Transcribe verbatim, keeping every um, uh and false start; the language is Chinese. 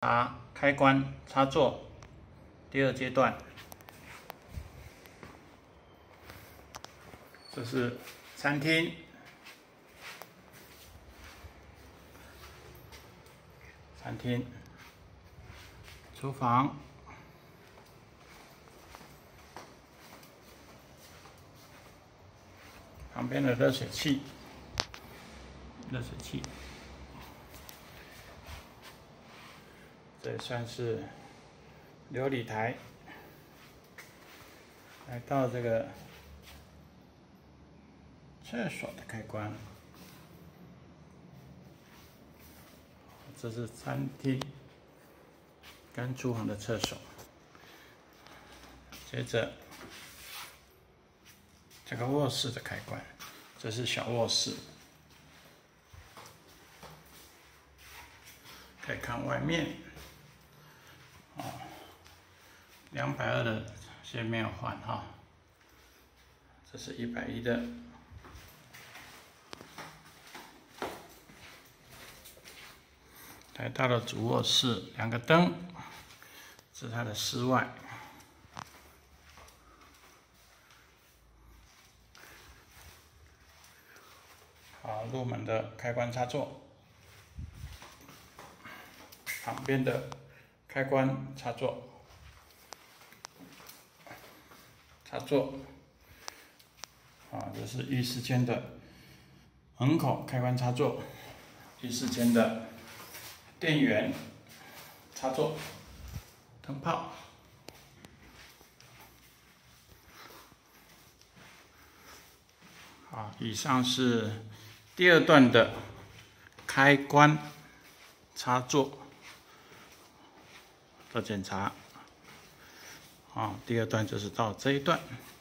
查开关插座第二阶段，这是餐厅、餐厅、厨房、旁边的热水器、热水器。 这也算是流理台，来到这个厕所的开关，这是餐厅跟厨房的厕所。接着这个卧室的开关，这是小卧室，可以看外面。 哦，两百二的先没有换哈，这是一百一的。来到了主卧室，两个灯，这是它的室外。好，入门的开关插座，旁边的。 开关插座，插座，啊，这是浴室间的门口开关插座，浴室间的电源插座，灯泡，好，以上是第二段的开关插座。 的检查，啊，第二段就是到这一段。